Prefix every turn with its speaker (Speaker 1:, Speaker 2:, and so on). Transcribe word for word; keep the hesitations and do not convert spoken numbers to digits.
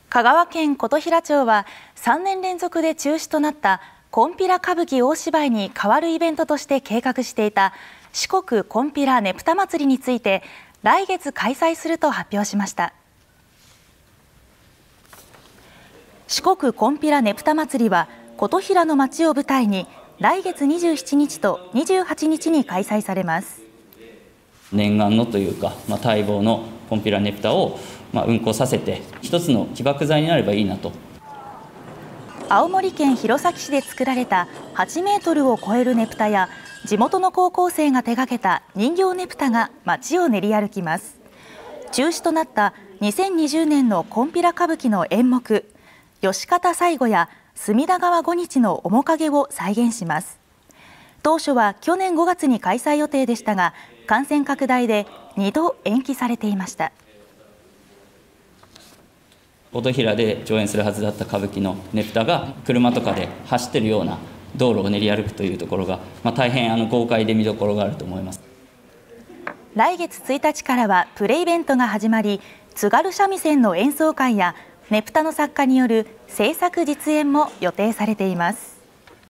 Speaker 1: 香川県琴平町はさんねん連続で中止となったこんぴら歌舞伎大芝居に代わるイベントとして計画していた四国こんぴらねぷた祭りについて来月開催すると発表しました。四国こんぴらねぷた祭りは琴平の町を舞台に来月にじゅうしちにちとにじゅうはちにちに開催されます。
Speaker 2: 念願のというか、まあ、待望のこんぴらねぷたを、まあ、運行させて一つの起爆剤になればいいなと。
Speaker 1: 青森県弘前市で作られたはちメートルを超えるねぷたや地元の高校生が手掛けた人形ねぷたが街を練り歩きます。中止となったにせんにじゅうねんのこんぴら歌舞伎の演目吉方最後や隅田川五日の面影を再現します。当初は去年ごがつに開催予定でしたが感染拡大でにど延期されていました。
Speaker 2: 琴平で上演するはずだった歌舞伎のねぷたが車とかで走っているような道路を練り歩くというところが、まあ、大変あの豪快で見どころがあると思います。
Speaker 1: 来月ついたちからはプレイベントが始まり、津軽三味線の演奏会やねぷたの作家による制作実演も予定されています。